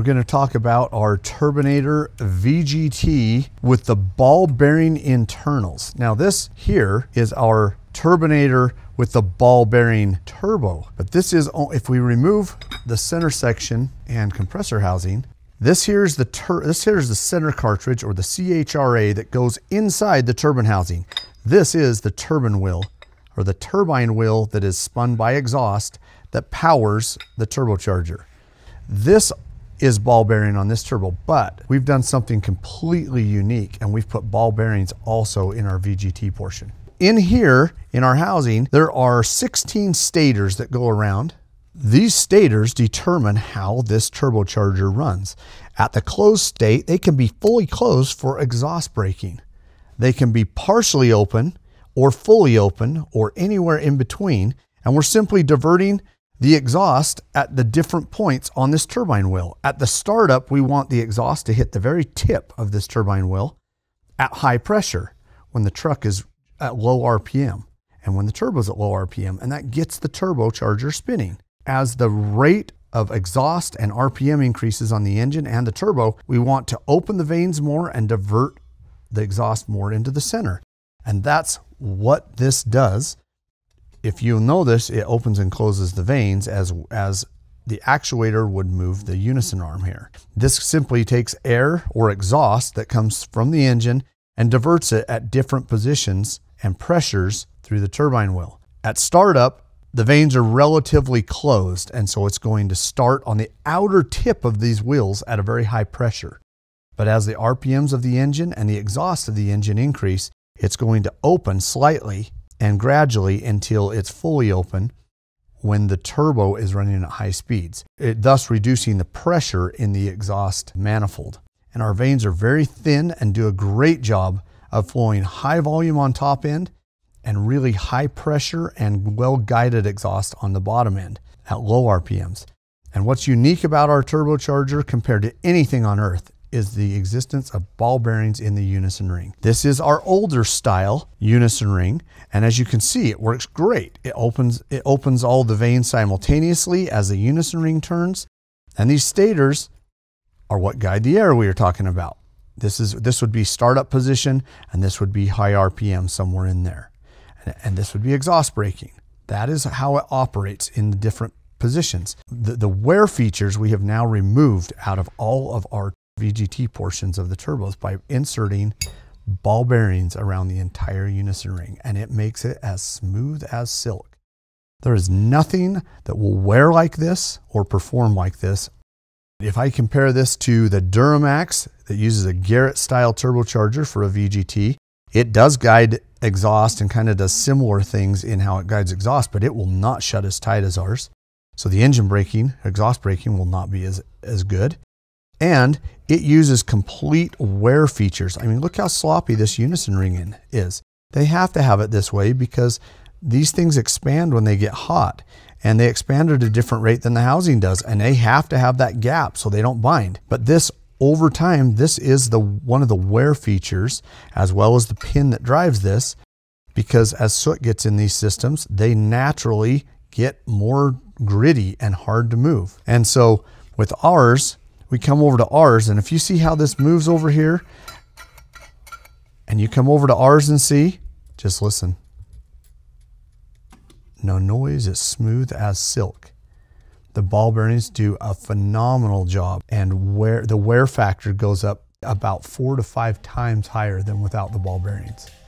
going to talk about our Turbonator VGT with the ball bearing internals. Now this here is our Turbonator with the ball bearing turbo, but this is, if we remove the center section and compressor housing, this here's the center cartridge, or the CHRA, that goes inside the turbine housing. This is the turbine wheel, or the turbine wheel that is spun by exhaust that powers the turbocharger. This is ball bearing on this turbo, but we've done something completely unique, and we've put ball bearings also in our VGT portion. In here, in our housing, there are 16 stators that go around. These stators determine how this turbocharger runs. At the closed state, they can be fully closed for exhaust braking. They can be partially open or fully open or anywhere in between, and we're simply diverting the exhaust at the different points on this turbine wheel. At the startup, we want the exhaust to hit the very tip of this turbine wheel at high pressure when the truck is at low RPM and when the turbo's at low RPM, and that gets the turbocharger spinning. As the rate of exhaust and RPM increases on the engine and the turbo, we want to open the vanes more and divert the exhaust more into the center. And that's what this does. If you notice, it opens and closes the vanes as the actuator would move the unison arm here. This simply takes air or exhaust that comes from the engine and diverts it at different positions and pressures through the turbine wheel. At startup, the vanes are relatively closed, and so it's going to start on the outer tip of these wheels at a very high pressure. But as the RPMs of the engine and the exhaust of the engine increase, it's going to open slightly and gradually until it's fully open when the turbo is running at high speeds, thus reducing the pressure in the exhaust manifold. And our vanes are very thin and do a great job of flowing high volume on top end and really high pressure and well-guided exhaust on the bottom end at low RPMs. And what's unique about our turbocharger compared to anything on earth is the existence of ball bearings in the unison ring. This is our older style unison ring, and as you can see, it works great. It opens all the vanes simultaneously as the unison ring turns, and these stators are what guide the air we were talking about. This would be startup position, and this would be high RPM somewhere in there. And this would be exhaust braking. That is how it operates in the different positions. The wear features we have now removed out of all of our VGT portions of the turbos by inserting ball bearings around the entire unison ring, and it makes it as smooth as silk. There is nothing that will wear like this or perform like this. If I compare this to the Duramax that uses a Garrett style turbocharger for a VGT, it does guide exhaust and kind of does similar things in how it guides exhaust, but it will not shut as tight as ours. So the engine braking, exhaust braking will not be as good. And it uses complete wear features. I mean, look how sloppy this unison ring is. They have to have it this way because these things expand when they get hot, and they expand at a different rate than the housing does, and they have to have that gap so they don't bind. But this, over time, this is one of the wear features, as well as the pin that drives this, because as soot gets in these systems, they naturally get more gritty and hard to move. And so with ours, we come over to ours, and if you see how this moves over here, and you come over to ours and see, just listen. No noise, it's smooth as silk. The ball bearings do a phenomenal job, and the wear factor goes up about 4 to 5 times higher than without the ball bearings.